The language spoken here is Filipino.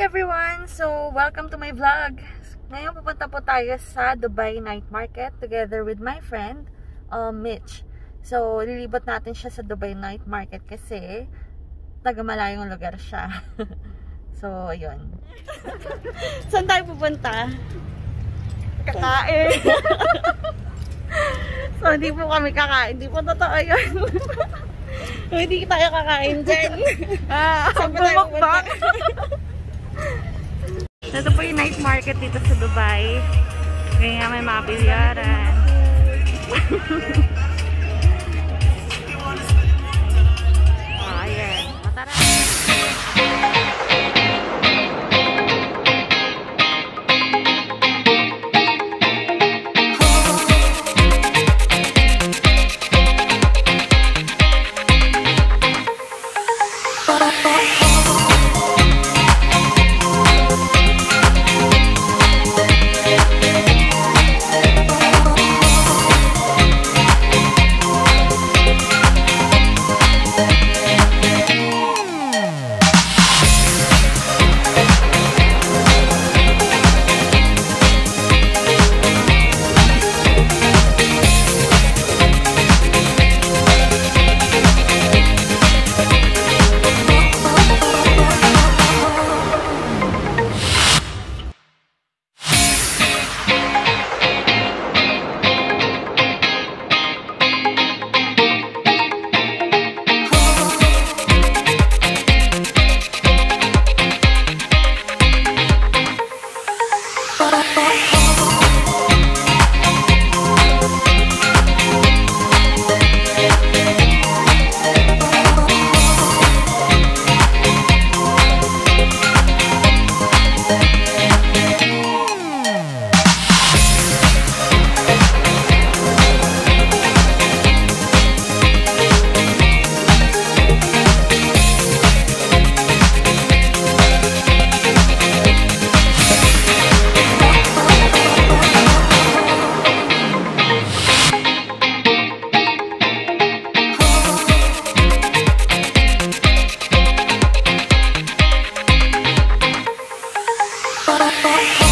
everyone! So, welcome to my vlog. Ngayon pupunta po tayo sa Dubai Night Market together with my friend, Mitch. So, lilibot natin siya sa Dubai Night Market kasi taga-malayong lugar siya. So, ayun. Saan tayo pupunta? Kakain! So, hindi po kami kakain. Hindi po totoo yun. Hindi tayo kakain dyan. Sa bumukbang. Ito po yung night market dito sa Dubai. Kaya may mga bilyaran. Ayan. Matara. Oh,